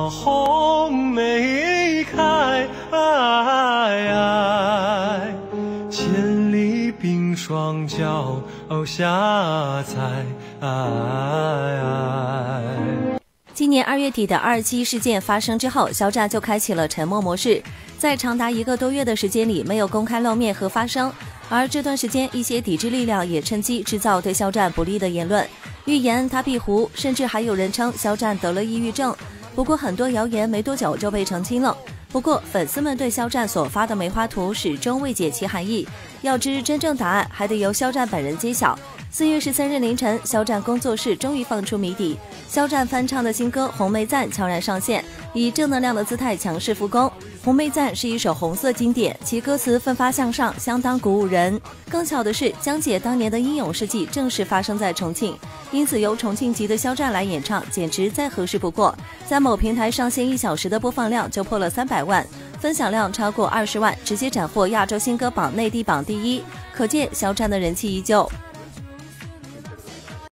红梅开，千里冰霜脚下踩。 今年2月底的227事件发生之后，肖战就开启了沉默模式，在长达1个多月的时间里没有公开露面和发声。而这段时间，一些抵制力量也趁机制造对肖战不利的言论，预言他壁虎，甚至还有人称肖战得了抑郁症。不过很多谣言没多久就被澄清了。不过粉丝们对肖战所发的梅花图始终未解其含义，要知真正答案还得由肖战本人揭晓。4月13日凌晨，肖战工作室终于放出谜底，肖战翻唱的新歌《红梅赞》悄然上线，以正能量的姿态强势复工。《红梅赞》是一首红色经典，其歌词奋发向上，相当鼓舞人。更巧的是，江姐当年的英勇事迹正是发生在重庆，因此由重庆籍的肖战来演唱，简直再合适不过。在某平台上线1小时的播放量就破了300万，分享量超过20万，直接斩获亚洲新歌榜内地榜第1，可见肖战的人气依旧。